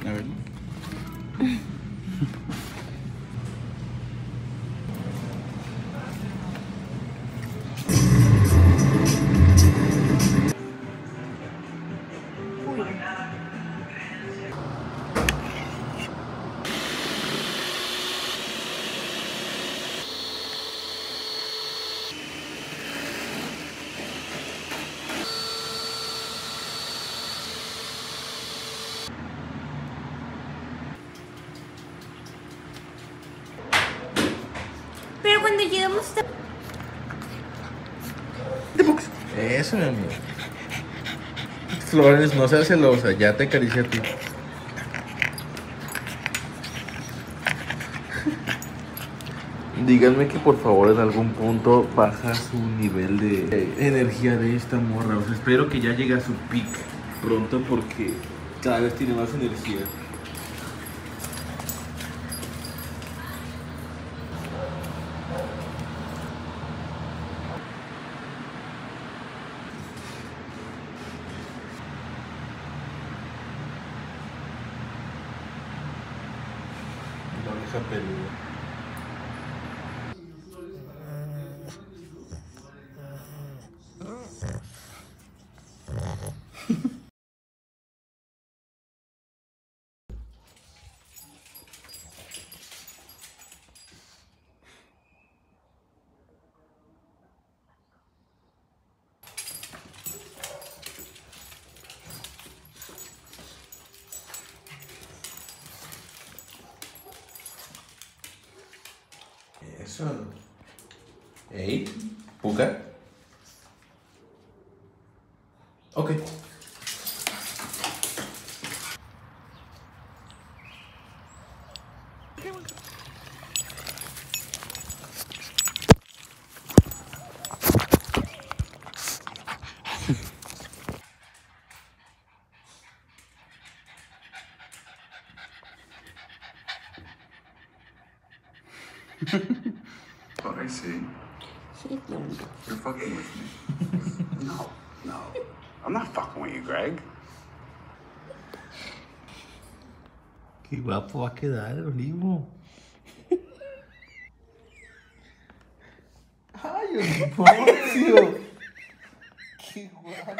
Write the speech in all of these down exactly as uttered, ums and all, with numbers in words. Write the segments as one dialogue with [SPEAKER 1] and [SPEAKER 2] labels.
[SPEAKER 1] A ver.
[SPEAKER 2] Pero cuando llegamos a...
[SPEAKER 1] Eso, mi amor. Florence, no seas celosa, ya te acaricia a ti. Díganme que por favor en algún punto baja su nivel de energía de esta morra. O sea, espero que ya llegue a su peak pronto porque cada vez tiene más energía. La oreja peluda. Eso. Ey, Puka. Ok.
[SPEAKER 3] What I see. You're fucking with me. No, no. I'm not fucking with you, Greg.
[SPEAKER 1] Qué guapo va a quedar el olivo. Ay, Olivo. Qué guapo.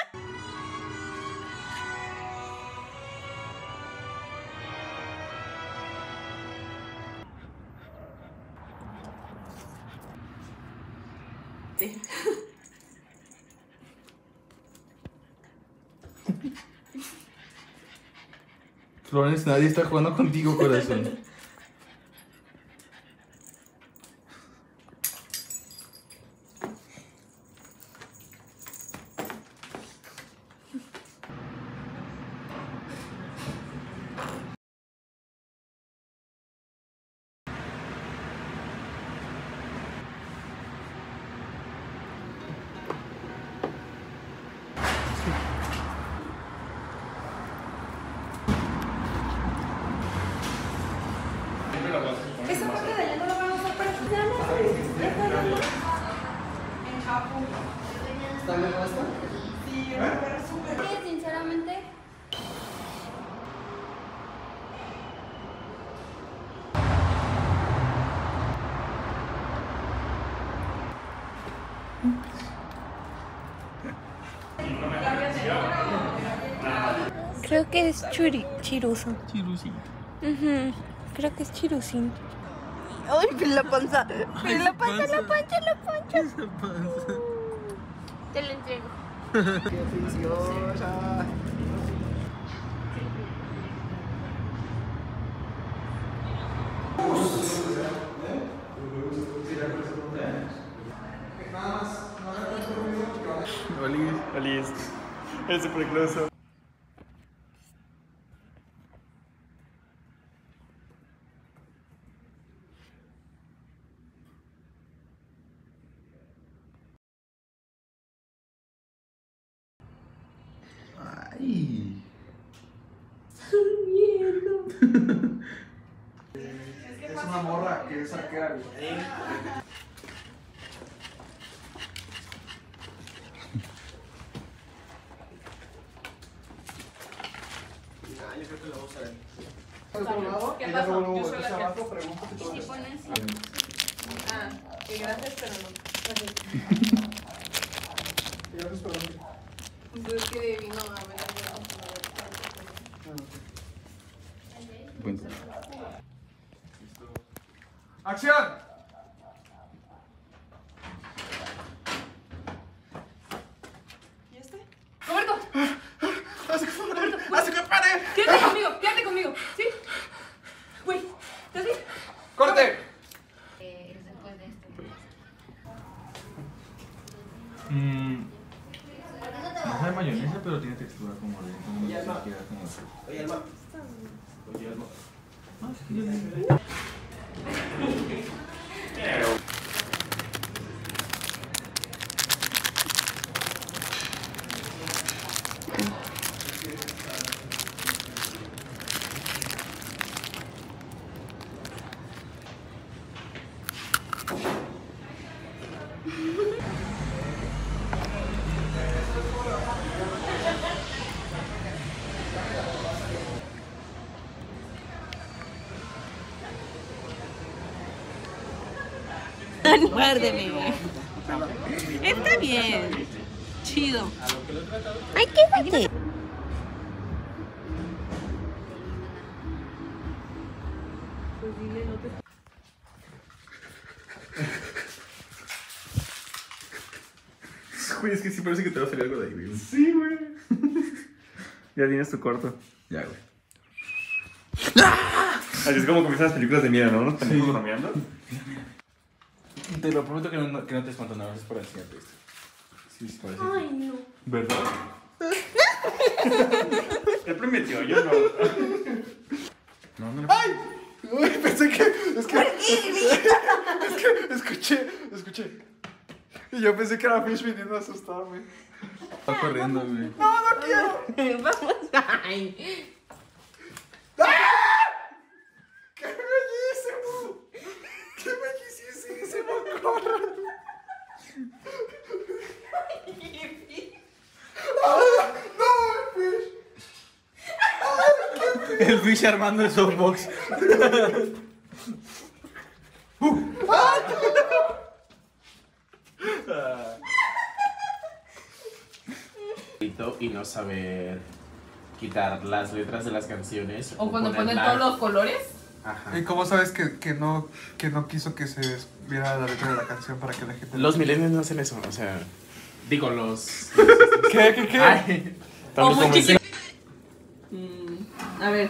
[SPEAKER 1] Florence, nadie está jugando contigo, corazón.
[SPEAKER 2] Esa parte de allá no la van a usar para cocinar. En Japón.
[SPEAKER 4] ¿Está bien esta?
[SPEAKER 2] Sí, pero súper. Sinceramente. Creo que es churi, chiruso.
[SPEAKER 1] Chirusito.
[SPEAKER 2] Uh-huh. Creo que es chirusín. Ay, la panza. Ay, la panza, la panza, la panza.
[SPEAKER 1] Esa panza.
[SPEAKER 2] Te lo entrego.
[SPEAKER 4] ¡Qué oficiosa!
[SPEAKER 1] Olis.
[SPEAKER 5] Olis. Es súper closo.
[SPEAKER 1] Ay.
[SPEAKER 4] Es una morra que es arquera. yo creo que la voy a usar ahí. Al otro lado,
[SPEAKER 6] ¿Qué
[SPEAKER 4] y
[SPEAKER 6] pasó?
[SPEAKER 4] luego
[SPEAKER 6] Yo soy
[SPEAKER 4] volteas
[SPEAKER 6] la que-
[SPEAKER 4] abajo, preguntas y todo
[SPEAKER 2] Y
[SPEAKER 4] eso.
[SPEAKER 2] pones.
[SPEAKER 6] Ah, que gracias, pero no.
[SPEAKER 4] Y gracias, pero no.
[SPEAKER 6] Pues es que vino a ver a
[SPEAKER 1] Buen.
[SPEAKER 4] ¡Acción!
[SPEAKER 6] ¿Y este? ¡Roberto!
[SPEAKER 4] ¡Hace que pare! ¡Hace que pare!
[SPEAKER 6] ¡Quédate conmigo! ¡Quédate conmigo! ¿Sí? Güey, ¿estás bien?
[SPEAKER 4] ¡Corte!
[SPEAKER 2] Eh, es después de esto.
[SPEAKER 1] Mmm. No sabe mayonesa, pero tiene textura como de. Como
[SPEAKER 4] Oye, Alma.
[SPEAKER 1] queda como.
[SPEAKER 4] Oye, Alma.
[SPEAKER 1] Oye, Alma. Ah, sí, ya le-
[SPEAKER 2] Muérdeme. Está bien. Chido. Ay, quédate.
[SPEAKER 1] Güey, es que sí parece que te va a salir algo de ahí, güey.
[SPEAKER 5] Sí, güey. Ya tienes tu corto.
[SPEAKER 1] Ya, güey.
[SPEAKER 5] Así es como comienzan las películas de miedo, ¿no? Nos tenemos bromeando.
[SPEAKER 1] Te lo prometo que no, que no te espanto nada, es para enseñarte esto. Sí, sí, parece.
[SPEAKER 6] Ay, no.
[SPEAKER 1] ¿Verdad?
[SPEAKER 5] Él prometió, yo no.
[SPEAKER 1] No, no.
[SPEAKER 4] ¡Ay! Uy, pensé que. Es que. Es que escuché. Escuché. Y yo pensé que era Fish viniendo a asustarme.
[SPEAKER 1] Está corriendo, güey.
[SPEAKER 4] ¡No, no quiero!
[SPEAKER 2] Vamos. Ay.
[SPEAKER 4] ¡Qué bellísimo! ¡Qué bellísimo! ¡Corre! ¡Ah! ¡No, Fish!
[SPEAKER 1] El Fish armando el softbox.
[SPEAKER 7] Y no saber quitar las letras de las canciones.
[SPEAKER 6] O cuando ponen
[SPEAKER 7] ponerlas-
[SPEAKER 6] todos los colores.
[SPEAKER 7] Ajá.
[SPEAKER 4] ¿Y cómo sabes que, que, no, que no quiso que se viera la letra de la canción para que la gente...
[SPEAKER 7] Los millennials no hacen eso, o sea. Digo, los.
[SPEAKER 4] ¿Qué? ¿Qué? ¿Qué?
[SPEAKER 7] Ay,
[SPEAKER 6] O muy
[SPEAKER 7] comencé-
[SPEAKER 6] chiquito. Mm, a ver.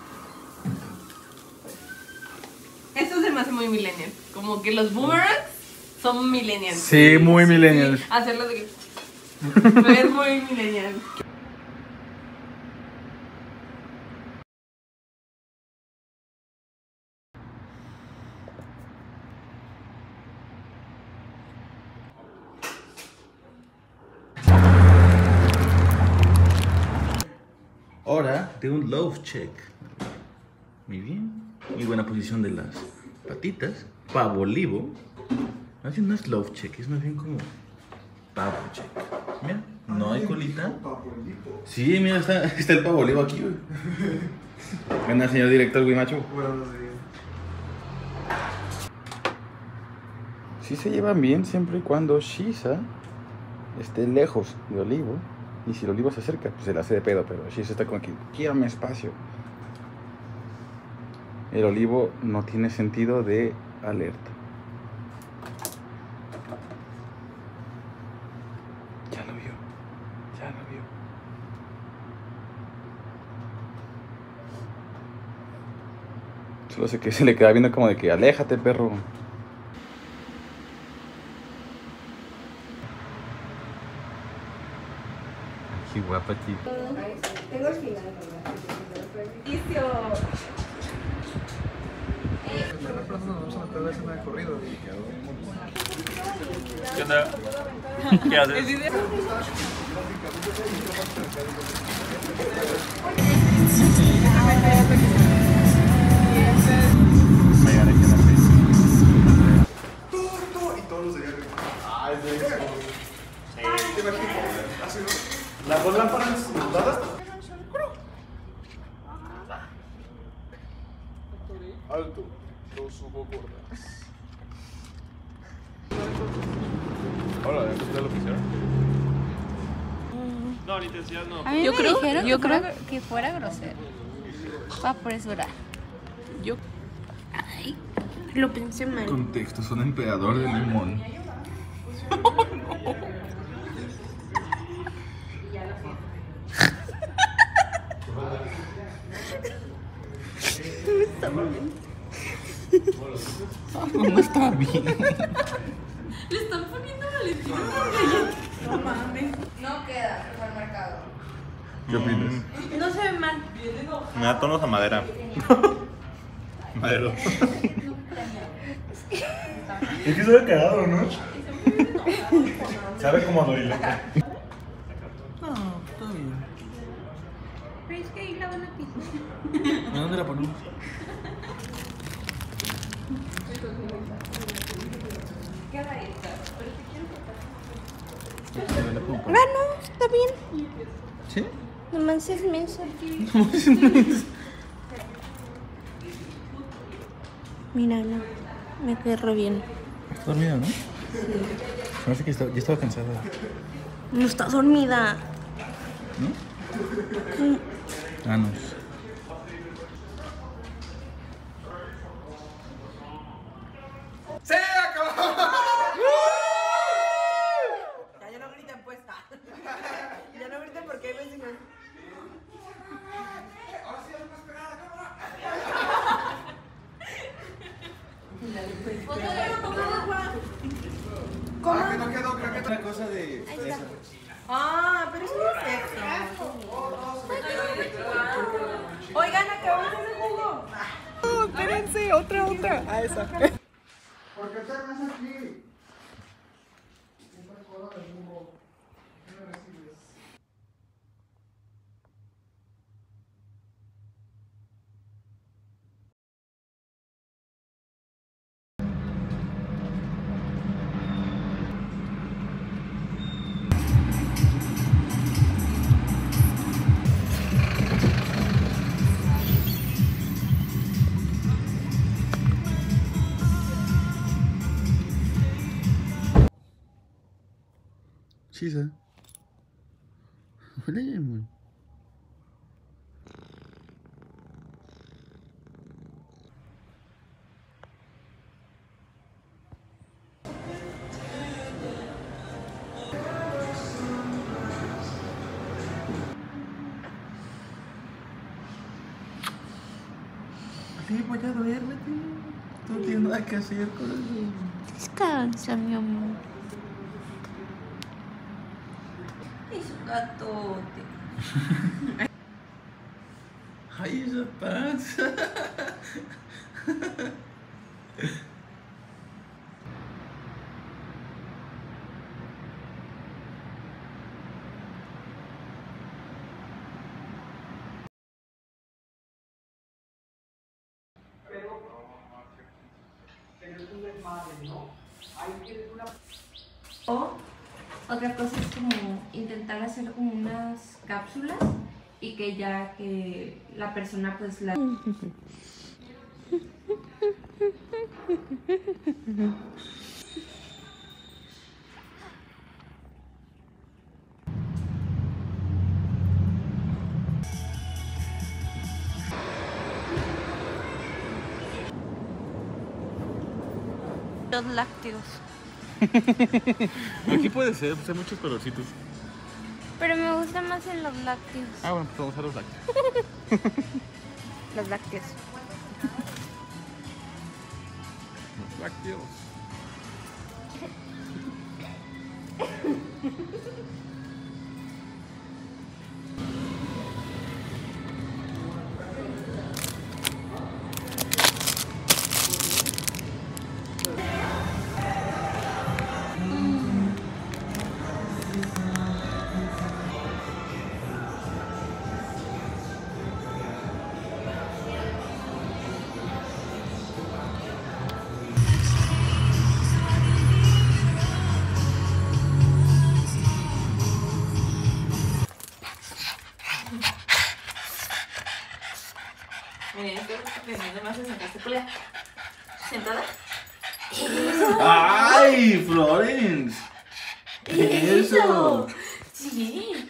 [SPEAKER 6] Esto se me hace muy millennial. Como que los boomerangs son millennials.
[SPEAKER 5] Sí, muy millennials.
[SPEAKER 6] Sí, hacerlo de que. Es muy millennial.
[SPEAKER 1] Hora de un love check. Muy bien. Muy buena posición de las patitas. Pavo olivo. Más bien no es love check, es más bien como pavo check. Mira, no hay colita. Sí, mira, está, está el pavo olivo aquí, güey. Venga, señor director Guimacho.
[SPEAKER 4] Buenos días.
[SPEAKER 5] Sí se llevan bien siempre y cuando Shisa esté lejos de Olivo. Y si el Olivo se acerca, pues se la hace de pedo, pero Shisa está como aquí, quiero mi espacio. El Olivo no tiene sentido de alerta. Ya lo vio, ya lo vio. Solo sé que se le queda viendo como de que aléjate, perro.
[SPEAKER 1] Qué guapa, aquí.
[SPEAKER 4] De pronto nos vamos a meter a la escena de corrido.
[SPEAKER 5] ¿Qué onda? ¿Qué haces?
[SPEAKER 4] ¡Torto! Y todos los de allá arriba. ¡Ay, de eso! ¿Te imaginas? Así, ¿no?
[SPEAKER 5] ¿Las dos lámparas dadas?
[SPEAKER 4] Alto, no subo gordas. Hola, ¿ya está la oficina?
[SPEAKER 8] No, ni te decía, no.
[SPEAKER 2] A mí
[SPEAKER 6] Yo
[SPEAKER 2] me
[SPEAKER 6] creo-
[SPEAKER 2] dijeron
[SPEAKER 6] yo
[SPEAKER 2] que, fuera,
[SPEAKER 6] creo-
[SPEAKER 2] que fuera grosero. Va por eso era.
[SPEAKER 6] Yo.
[SPEAKER 2] Ay, lo pensé mal.
[SPEAKER 1] Contexto, son emperador de limón. No está bien.
[SPEAKER 6] Le están poniendo Valentina. No mames.
[SPEAKER 2] No queda supermercado.
[SPEAKER 1] ¿Qué opinas?
[SPEAKER 2] No se ve mal.
[SPEAKER 8] Me da tonos a madera. Madero. Es que sabe cagado, ¿no? Sabe como a Dorilaco.
[SPEAKER 1] No, está bien.
[SPEAKER 2] Pero es que ahí la van a pisar.
[SPEAKER 1] ¿A dónde la ponemos?
[SPEAKER 2] Ah, no, está bien.
[SPEAKER 1] ¿Sí?
[SPEAKER 2] Nomás es menso. Mira, no. Me quedé re bien.
[SPEAKER 1] ¿Estás dormida, no? Sí. Me parece que estaba, ya estaba cansada.
[SPEAKER 2] No está dormida.
[SPEAKER 1] ¿No? Ah, no.
[SPEAKER 4] ¡Se acabó!
[SPEAKER 6] Ya, ya no griten, pues. Ya no griten porque hay vecinos.
[SPEAKER 4] Ahora sí, ya no puedes pegar a la cámara. ¿Cómo? Ah, que no quedó, creo que otra cosa de.
[SPEAKER 6] Ah, pero eso no es sexo. Oigan, acabamos de hacer jugo. No, espérense, otra, otra. A esa.
[SPEAKER 4] ¿Por qué te ves aquí?
[SPEAKER 1] Chisa. Huele limón. Sí, pues ya duérmete. Tú no tienes nada que hacer, corazón.
[SPEAKER 2] Descansa, mi amor.
[SPEAKER 6] Y su gatote.
[SPEAKER 1] Ay, esa panza.
[SPEAKER 2] O otra cosa es como intentar hacer como unas cápsulas y que ya que la persona pues la... Los lácteos.
[SPEAKER 1] Aquí puede ser, pues hay muchos colorcitos.
[SPEAKER 2] Pero me gusta más en los lácteos.
[SPEAKER 1] Ah, bueno, pues vamos a los lácteos.
[SPEAKER 2] Los lácteos.
[SPEAKER 1] Los lácteos.
[SPEAKER 2] Miren, estoy aprendiendo más a sentarse. Julia, ¿sentada?
[SPEAKER 1] ¡Ay, Florence!
[SPEAKER 2] ¡Eso! Sí.